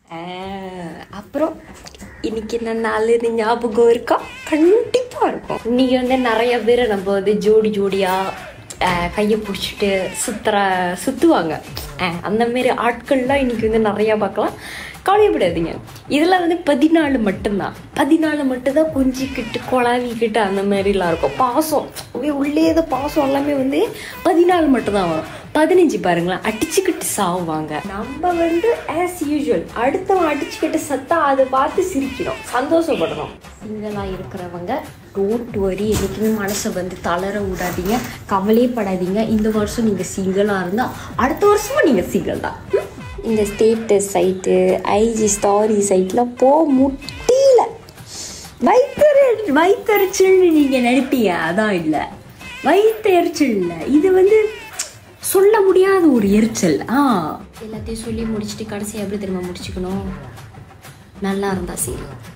அப்புறம் இன்னைக்கு என்ன நாள்னு ஞாபகம் இருக்கா? கண்டிப்பாக இருக்கும். இன்னைக்கு வந்து நிறைய பேர் நம்ம வந்து ஜோடி ஜோடியாக கையை பிடிச்சிட்டு சுற்றுவாங்க. அந்த மாரி ஆட்கள்லாம் இன்னைக்கு வந்து நிறையா பார்க்கலாம். கவலைப்படாதீங்க. இதில் வந்து 14 மட்டும்தான் கொஞ்சிக்கிட்டு குழாவிக்கிட்டு அந்த மாதிரிலாம் இருக்கும். பாசம் உள்ளே பாசம் எல்லாமே வந்து 14 மட்டும்தான் வரும். 15 பாருங்களேன், அடிச்சுக்கிட்டு சாவுவாங்க. நம்ம வந்து ஆஸ் யூஸ்வல் அடுத்தவன் அடிச்சுக்கிட்டு சத்தா அதை பார்த்து சிரிக்கிறோம், சந்தோஷப்படணும். சிங்கிளாக இருக்கிறவங்க டோன்ட் வரி, என்றைக்குமே மனசை வந்து தளர விடாதீங்க, கவலையே படாதீங்க. இந்த வருஷம் நீங்கள் சிங்கிளாக இருந்தால் அடுத்த வருஷமும் நீங்கள் சிங்கிள் தான். இந்த ஸ்டேட்டஸ் சைட்டு, ஐஜி ஸ்டாரி சைட்டில் முடியல. வயிற்றுச்சல்னு நீங்கள் நினைப்பீங்க, அதான் இல்லை, வயிற்றெரிச்சல் இல்லை, இது வந்து சொல்ல முடியாத ஒரு எரிச்சல். எல்லாத்தையும் சொல்லி முடிச்சுட்டு கடைசி எப்படி திரும்ப முடிச்சுக்கணும்? நல்லா இருந்தா சரி.